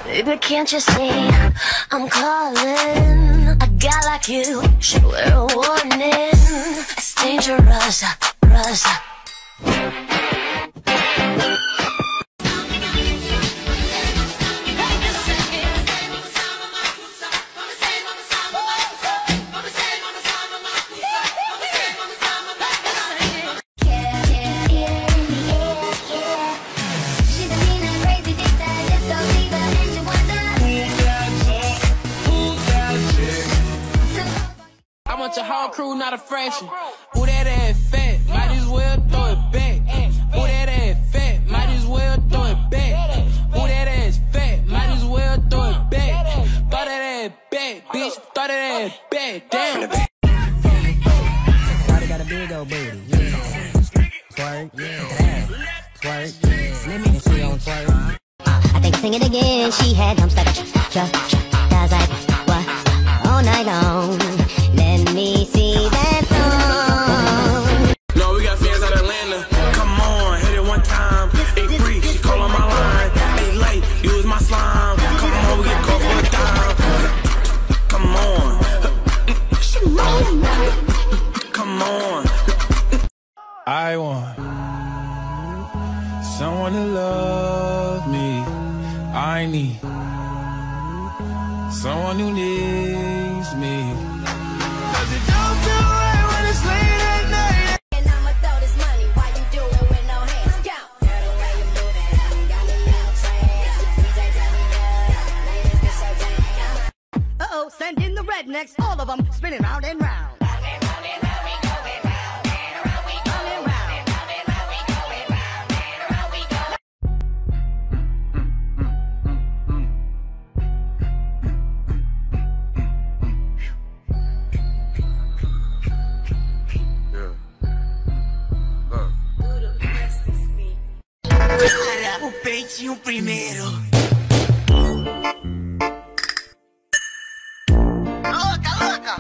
Baby, can't you see I'm calling? A guy like you should wear a warning. It's dangerous, Russ. I want your whole crew, not a fraction. Who that ass fat? Might as well throw it back. Who that ass fat? Might as well throw it back. Who that ass fat? Might as well throw it back. Throw that ass back, bitch. Throw that ass back. Damn. Shawty got a big old booty. Yeah. Twerk, yeah. Twerk, yeah. Let me see on twerk. I think sing it again. She had humps like does like what all night long. Let me see that song. No, we got fans out of Atlanta. Come on, hit it one time. Hey, freak, she call on my line. Hey, late, use my slime. Come on, we get caught for a dime. Come on. Come on. I want someone to love me. I need someone who needs me. Cause it don't feel right when it's late at night. And I'ma throw this money while you do it with no hands. Go. Girl, the way you move it, got me a little trash. DJ tell me ladies get so damn. Uh-oh, send in the rednecks, all of them spinning round and round. O peitinho primeiro. Louca, louca.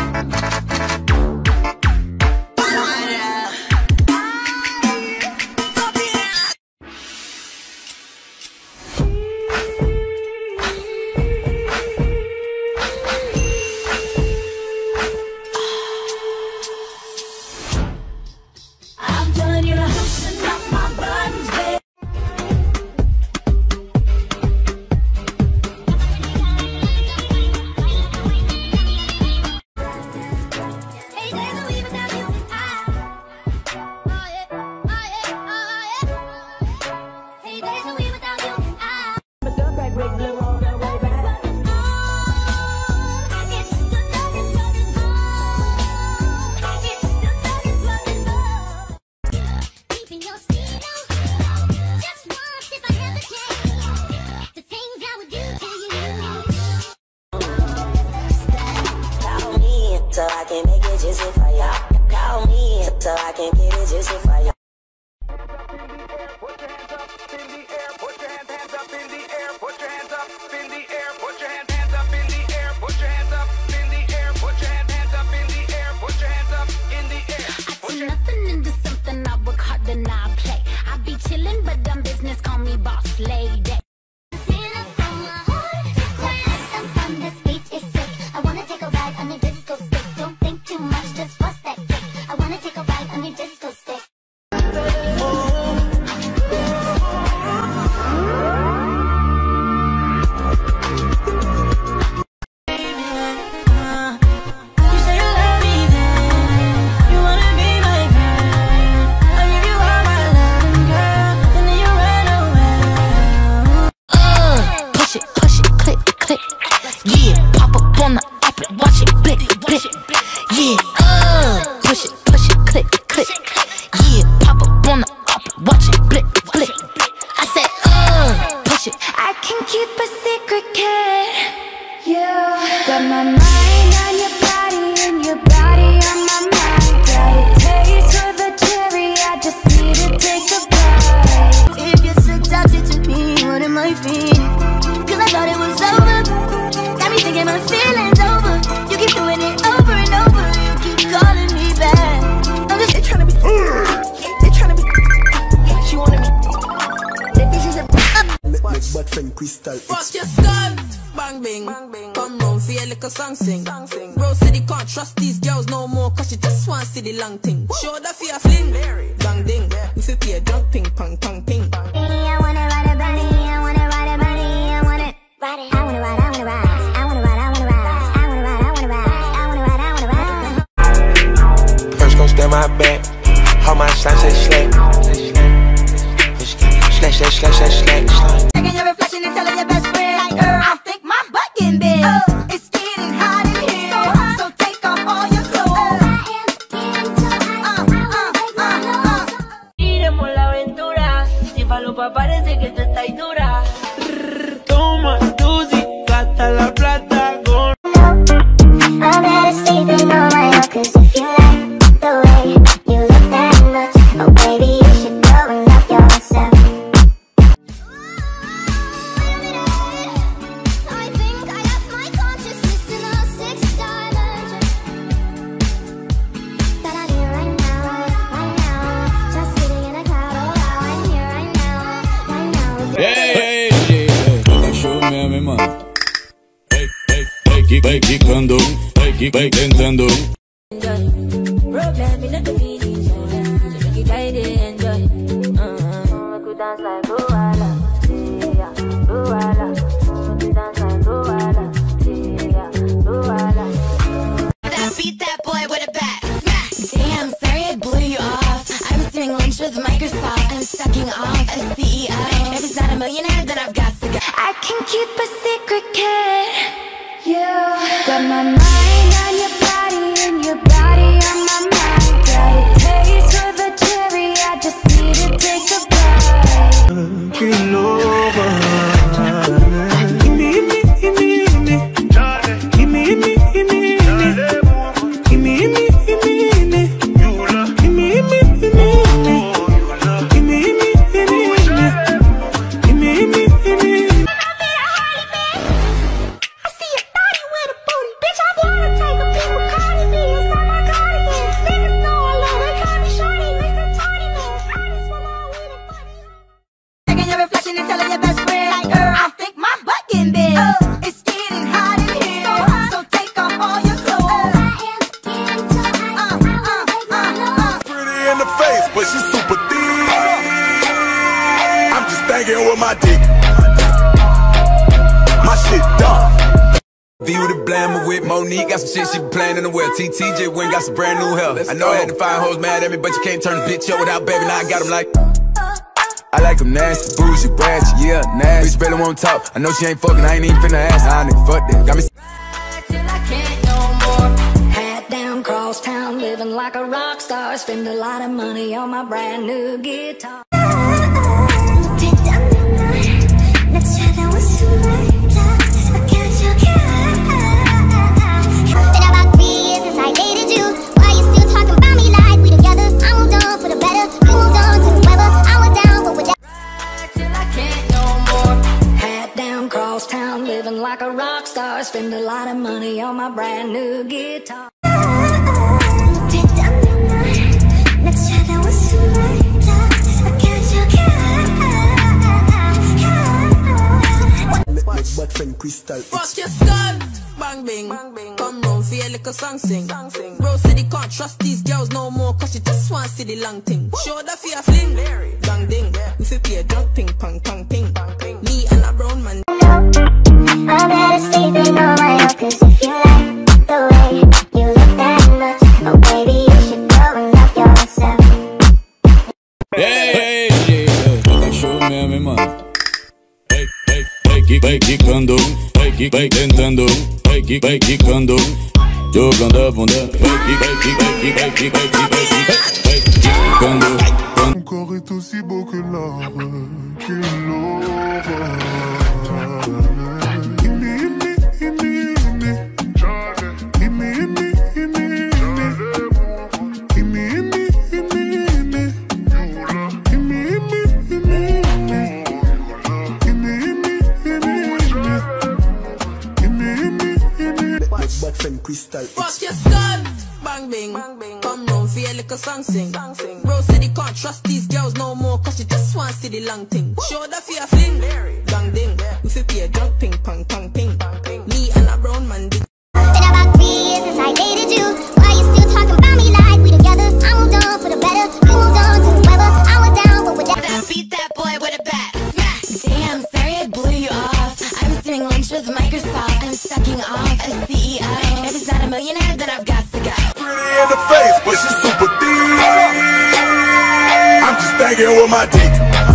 I'm done, you're loosening up my buttons, babe. So I can make it juicy for ya. Call me so I can get it juicy for ya. Put your hands up in the air. Put your hands up in the air. Put your hands up in the air. Put your hands up in the air. Put your hands up in the air. Put your hands up in the air. Put your hands up in the air. I turn nothing into something. I work hard and I play. I be chillin', but dumb business call me boss lady. I wanna take a ride on your disco stick. Don't think too much, just bust that kick. I wanna take a ride on your disco But friend Crystal Fuck your skull, bang bing. Come round for your little song sing. Bro said he can't trust these girls no more, cause she just want to see the long thing. Show that for your fling, gang ding. If you play a jump ping, pong pong ping. I wanna ride a bunny, I wanna ride a bunny, I wanna ride it. I wanna ride, I wanna ride, I wanna ride, I wanna ride, I wanna ride, I wanna ride, I wanna ride, I wanna ride. First gon' stand my back, how my slime say slack. Slash, slash, slash, slash, slash, slash. Checking your reflection and telling your best friend, like, I think my butt getting big. It's getting hot in here, so take off all your clothes. Iremos la aventura, si Falopa parece que tú estás dura. Toma, Tusi, gasta la plata con. I'm better sleeping on my own, cause if you like the way you look that much, oh baby, you should go and love yourself. I think I left my consciousness in a sixth dimension. But I'm here right now, just sitting in a cloud. Oh wow, I'm here right now. Hey, cachorro mesmo, hein, mano. Vai quicando, vai tentando. Problem in the feelings, so make it try to enjoy. Make we dance like Luala, yeah, Luala. Make we dance like Luala, yeah, Luala. That beat that boy with a bat. Smack. Damn, sorry I blew you off. I was doing lunch with Microsoft. I'm sucking off as CEO. If he's not a millionaire, then I've got to go. I can keep a secret, kid. Yeah. Got my mind on your body and your body on my mind. Got a taste for the cherry. I just need to take a bite. Give Checking your reflection and telling your best friend, like, I think my butt getting big. It's getting hot in here, so take off all your clothes. Pretty in the face, but she's super thick. I'm just thinking with my dick. My shit dumb. View the blammer with Monique, got some shit she be playing in the well. TTJ went got some brand new hell. I know I had to find hoes mad at me, but you can't turn a bitch up without baby. Now I got them like. I like them nasty, bougie, ratchet, yeah, nasty. Bitch better won't talk. I know she ain't fucking, I ain't even finna ask. Nah, nigga, fuck that. Got me. Till I can't no more. Hat down, cross town, living like a rock star. Spend a lot of money on my brand new guitar. Living like a rock star, spend a lot of money on my brand new guitar. But friend Crystal Fuck your skull, bang bing. Come round for your little song sing. Bro said he can't trust these girls no more, cause she just want to see the long thing. Show that for your fling, gang ding. If you play a jump ping, pong pong ping. Me and a brown man. I'm better sleeping on my own, cause if you like the way you look that much, oh baby, you should go and love yourself. Hey, cachorro mesmo, hein, mano. Vai quicando, vai tentando, vai quicando, jogando a bunda, vai quicando. Mon corps est aussi beau que l'or, que l'or. But friend Crystal Fuck your skull, bang bing. Come round for your little song sing. Bro said he can't trust these girls no more, cause she just want to see the long thing. Show that for your fling, gang ding. be a drunk ping pong pong ping. Me and a brown man did. Been about 3 years since I dated you. Why you still talking about me like we together? I moved on for the better. You moved on to whoever. I was down, but with that. Beat that boy with a bat. Smack. Damn, sorry I blew you off. I'm doing lunch with Microsoft. I'm sucking off a CEO. If it's not a millionaire, then I've got to go. Pretty in the face, but she's super thick. I'm just thinking with my dick.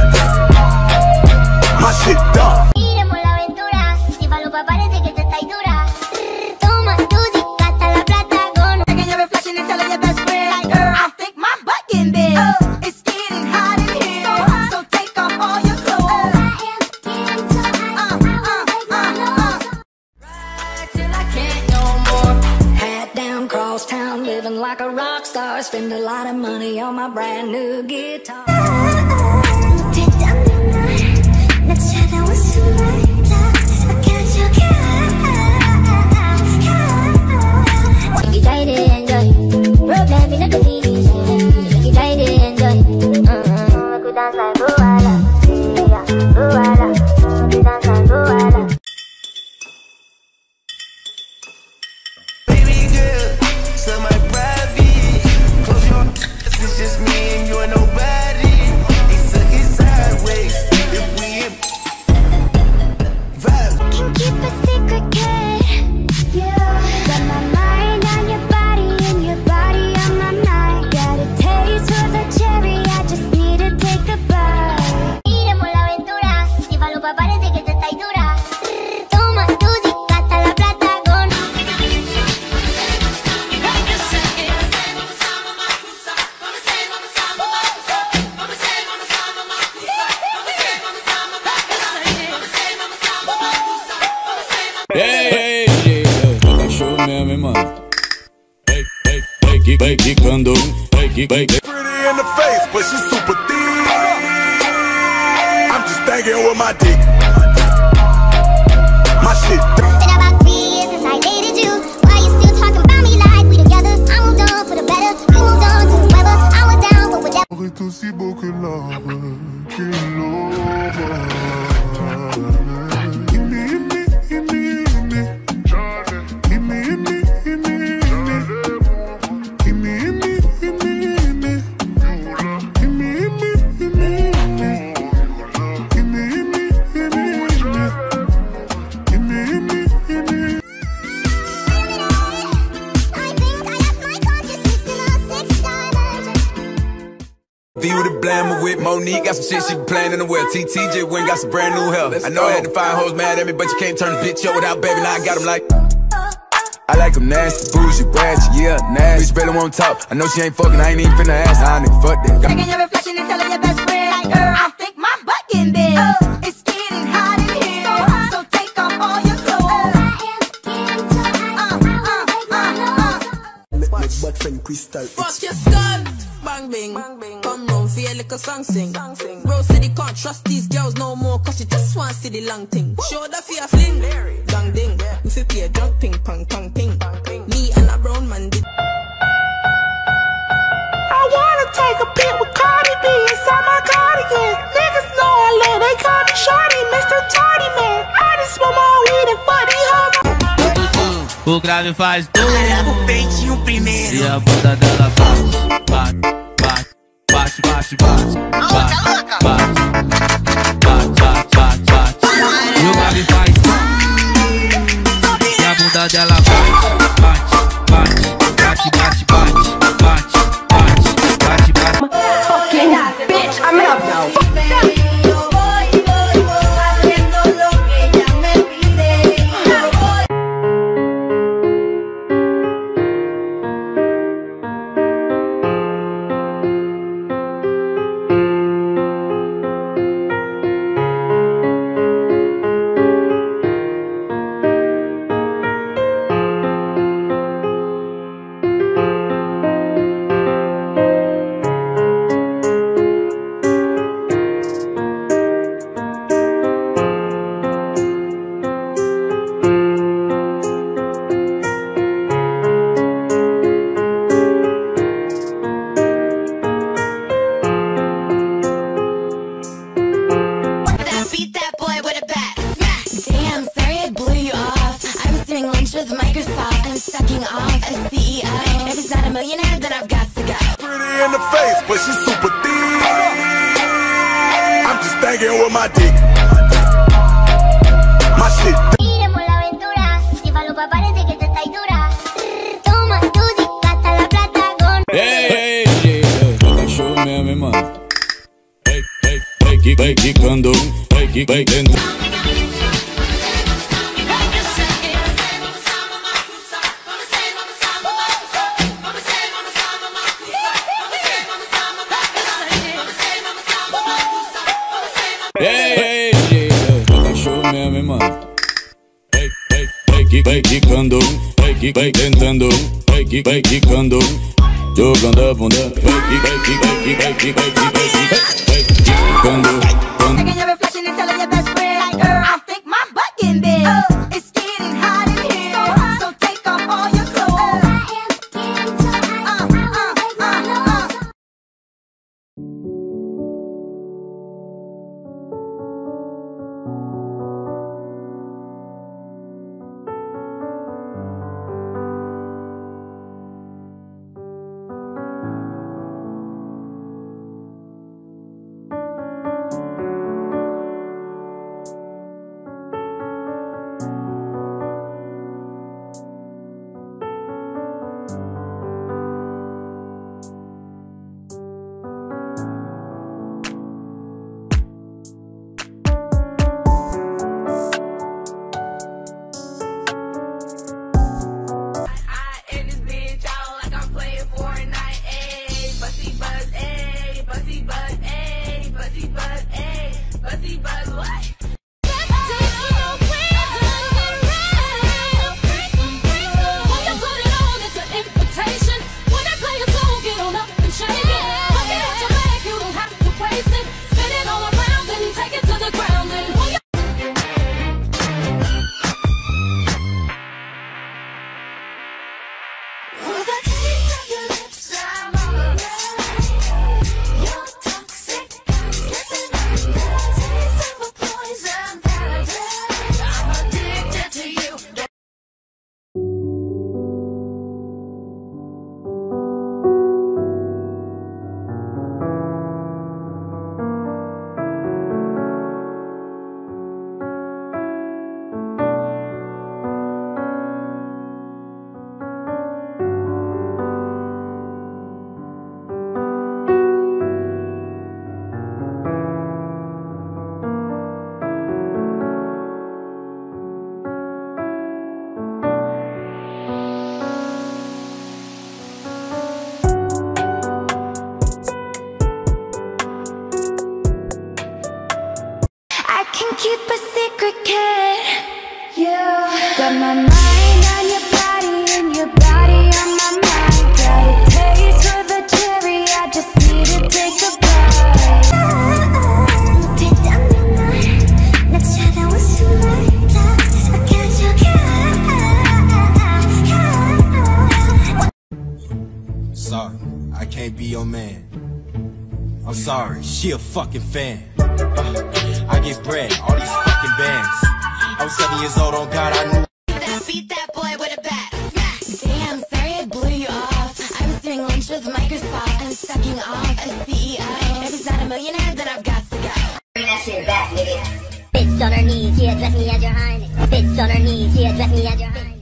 My shit done. Iremos la aventura. Si Falopa parece que te está dura. Toma tu gata la plata con. Taking your reflection and telling your best friend, girl, I think my butt getting big. It's getting hot in here, so take off all your clothes. Ride till I can't no more. Hat down, cross town, living like a rock star. Spend a lot of money on my brand new guitar. 나 차가운 숨을 다 섞여줘가. Make you try to enjoy. Problem in a coffee. Make you try to enjoy. Make you dance like Luala. Yeah, Luala. Make you dance like Luala. Baby girl, so my private. Close your eyes, it's just me and you and nobody. It's sucking sideways. If we in vibe. Can keep a secret, kid. Got my mind on your body and your body on my mind. Got a taste for the cherry, I just need to take a bite. Iremos la aventura. Si Falopa parece que te está dura. Toma tu gata la plata con. Ei, tá cachorro mesmo, hein, mano? Vai quicando, vai. Pretty in the face, but she's super thick. I'm just thinking with my dick. My shit done. Been about 3 years since I dated you. Why you still talking about me like we together? I moved on for the better. You moved on to whoever. I was down, but with that. Est aussi beau que l'arbre qui l'ouvre. View the blammer with Monique, got some shit she be playing in the well. TJ went got some brand new hair. I know I had to find hoes mad at me, but you can't turn a bitch up without baby. Now I got them like. I like them nasty, bougie, ratchet, yeah, nasty. Bitch better won't talk. I know she ain't fucking, I ain't even finna ask. I nigga, fuck that. Taking your reflection and telling your best friend, girl, I think my butt getting big. It's getting hot in here, so take off all your clothes. My butt friend Crystal. Fuck your skull. Bang bing. Come round for your little song sing. Bro said he can't trust these girls no more, cause she just want to see the long thing. Show that for your fling. Dang ding. We fi play a drunk ping pong pong ping. Me and a brown man did. I wanna take a pic with Cardi B inside my cardigan. Niggas know I love, they call me Shorty, Mr. Tardy Man. I just smoke my weed and fuck these hoes. O grave faz tudo O peitinho primeiro. e a bunda dela bate, bate, bate, bate, bate, bate, bate, bate, bate, bate. E o grave faz e a bunda dela bate, bate, bate, bate, bate, bate, bate, bate, bate. Fucking bitch, I'm in a a millionaire, then I've got to go. Pretty in the face, but she's super thick. I'm just thinking with my dick. My shit. Iremos la aventura, si falopa parece que te está dura. Toma tu hasta la plata con. Hey, yeah, tá cachorro mesmo, hein, mano. Vai quicando, vai quicando. Hey, yeah, tá cachorro mesmo, hein, mano. Vai quicando, vai tentando, vai quicando. Jogando a bunda, vai quicando. Taking your reflection and telling your best friend, girl, I think my butt getting big. It's getting hot in here, so take off all your clothes. Keep a secret, kid. Yeah. Got my mind on your body and your body on my mind. Got a taste for the cherry, I just need to take a bite. Sorry, I can't be your man. I'm sorry, she a fucking fan. I get bread, all these fucking bands. I was 7 years old, on God, I knew. Beat that boy with a bat. Damn, sorry I blew you off. I was doing lunch with Microsoft and sucking off a CEO. If he's not a millionaire, then I've got to go. Bring that shit back, nigga. Bitch on her knees, yeah, dress me as your highness. Bitch on her knees, yeah, dress me as your highness.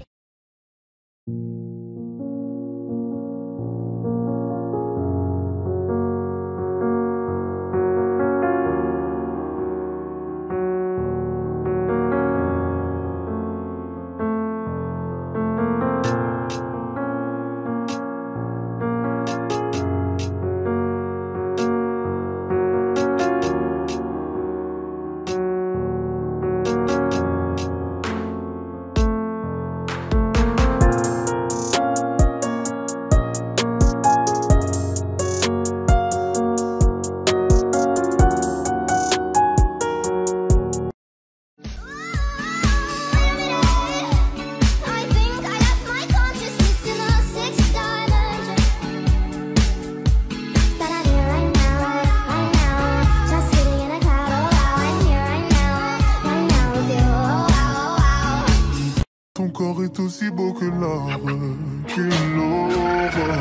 corps est aussi beau que l'art, que l'aura.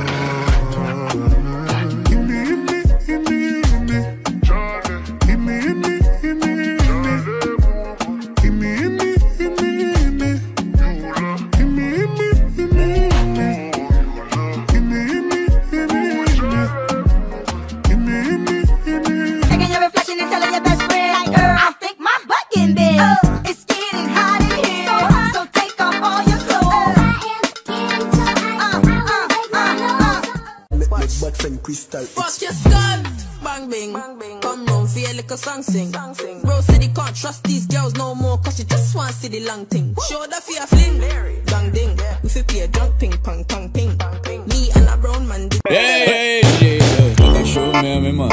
Fuck your skull, bang bing. Come round, feel like a song sing. Bro said he can't trust these girls no more, cause she just want to see the long thing. Show the fear fling, gang ding. We fit play a drunk ping, pong pong ping. Me and a brown man. Hey, show me, man.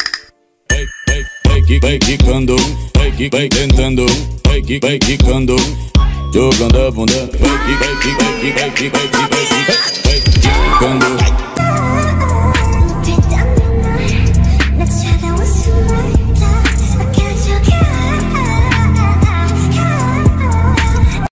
Vai quicando, vai tentando, vai quicando, jogando a bunda, vai quicando.